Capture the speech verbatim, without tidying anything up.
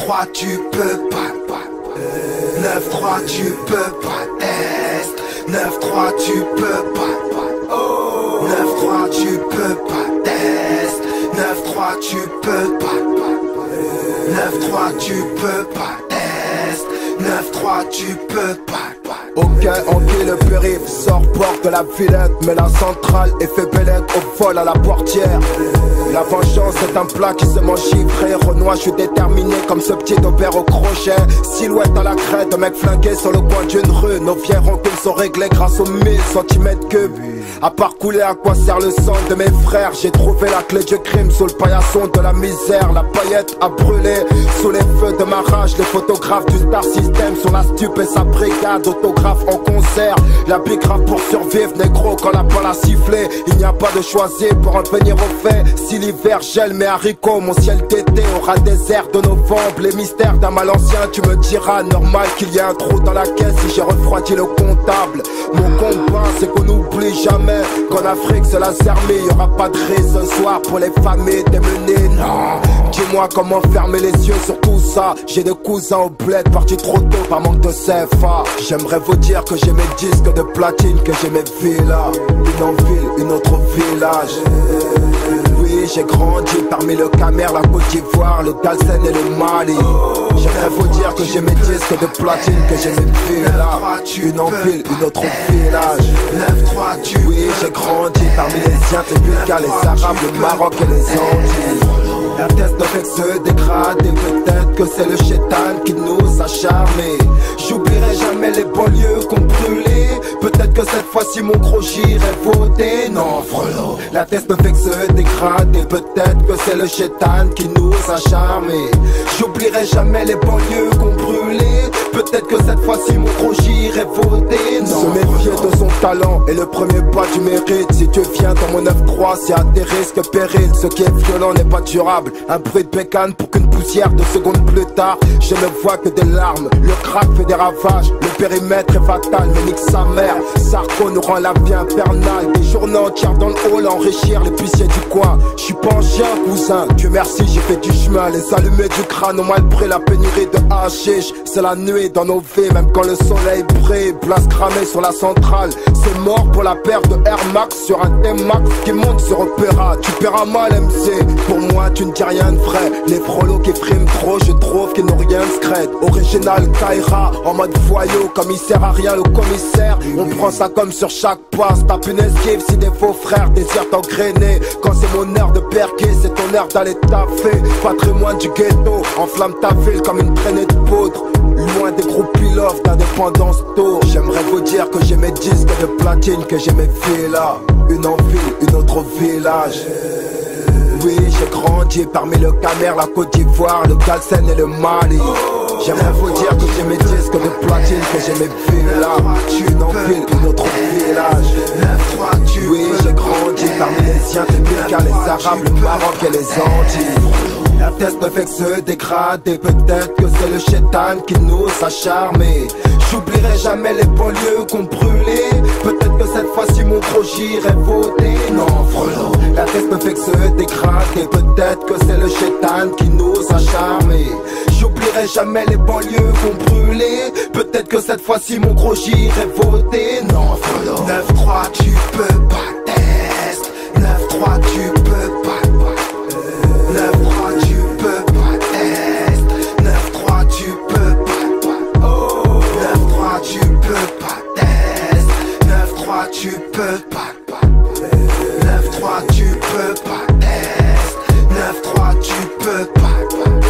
trois tu peux pas, pas. neuf trois tu peux pas, test. neuf trois tu peux pas, pas. neuf trois tu peux pas, test. neuf trois tu peux pas, pas. neuf trois tu peux pas, test. neuf trois tu peux pas, pas. Ok, on dit le périph', sort porte de la Villette, mais la centrale est fait bellette au vol à la portière. La vengeance est un plat qui se mange givré. Renoir, je suis déterminé comme ce petit aubert au crochet. Silhouette à la crête, mec flingué sur le coin d'une rue. Nos vieilles rancunes sont réglées grâce aux mille centimètres cubes. À part couler, à quoi sert le sang de mes frères? J'ai trouvé la clé du crime sous le paillasson de la misère. La paillette a brûlé sous les feux de ma rage. Les photographes du Star System sont la stupe et sa brigade. Autographe en concert, la bigrave pour survivre. Négro quand la balle a sifflé, il n'y a pas de choisi pour en venir au fait. Si l'hiver gèle mes haricots, mon ciel d'été aura des airs de novembre. Les mystères d'un mal ancien, tu me diras normal qu'il y a un trou dans la caisse si j'ai refroidi le comptable. Mon combat c'est qu'on n'oublie jamais qu'en Afrique c'est la zermie. Y'aura pas de raison ce soir pour les familles démenées, non. Dis-moi comment fermer les yeux sur tout ça. J'ai des cousins au bled partis trop tôt par manque de C F A. J'aimerais vous dire que j'ai mes disques de platine, que j'ai mes villas. Une en ville, une autre village. Oui, j'ai grandi parmi le Camer, la Côte d'Ivoire, le Galsen et le Mali. J'aimerais vous dire que j'ai mes disques de platine, que j'ai mes villas. Une en ville, une autre village. Oui, j'ai grandi parmi les Indiens, les Bulgares, les Arabes, le Maroc et les Antilles. La test ne fait que se dégrader, peut-être que c'est le chétan qui nous a charmés. J'oublierai jamais les banlieues qu'on brûlait. Peut-être que cette fois-ci mon gros j'irai voter. Non, frelot, la test ne fait que se dégrader. Peut-être que c'est le chétan qui nous a charmés. J'oublierai jamais les banlieues qu'on brûlait. Peut-être que cette fois-ci mon gros j'irai voter. Non, se méfier de son talent est le premier pas du mérite. Si tu viens dans mon neuf trois, c'est à tes risques périls. Ce qui est violent n'est pas durable. Un bruit de bécane pour qu'une poussière de secondes plus tard. Je ne vois que des larmes, le crack fait des ravages. Le périmètre est fatal, mais nique sa mère. Sarko nous rend la vie infernale. Des journées entières dans le hall à enrichir les puissiers du coin. J'suis pas un chien cousin, Dieu merci j'ai fait du chemin. Les allumés du crâne ont mal pris la pénurie de hashish. C'est la nuit dans nos vies, même quand le soleil brille. Place cramée sur la centrale, c'est mort pour la paire de Air Max sur un T-Max qui monte sur Opéra. Tu paieras mal M C, pour moi tu ne dis rien de vrai. Les frolos qui friment trop, je trouve qu'ils n'ont rien de scred. Original Kaira, en mode voyou, comme il sert à rien le commissaire. On prend ça comme sur chaque passe, tape une esquive si des faux frères désirent t'engrainer. Quand c'est mon heure de perquer, c'est ton heure d'aller taffer. Patrimoine du ghetto, enflamme ta ville comme une traînée de poudre. Loin des groupes pilotes d'indépendance tôt. J'aimerais vous dire que j'ai mes disques de platine, que j'ai mes villas. Une en ville, une autre village. Oui, j'ai grandi parmi le Camer, la Côte d'Ivoire, le Galsen et le Mali. J'aimerais vous dire que j'ai mes disques de platine, que j'ai mes villas. Une en ville, une autre village. Oui, j'ai grandi parmi les Indiens, les Bulgares, les Arabes, le Maroc et les Antilles. La test ne fait que se dégrader. Peut-être que c'est le chétan qui nous a charmés. J'oublierai jamais les banlieues qu'on brûlait. Peut-être que cette fois-ci mon gros j'irai voter. Non, frelot, la test ne fait que se dégrader. Peut-être que c'est le chétan qui nous a charmés. J'oublierai jamais les banlieues qu'on brûlait. Peut-être que cette fois-ci mon gros j'irai voter. Non, frelot, neuf trois tu peux pas, test. neuf trois tu peux pas, neuf trois tu peux pas, test. neuf trois tu peux pas, neuf trois tu peux pas, test. neuf trois tu peux pas, neuf trois tu peux pas, test. neuf trois tu peux pas.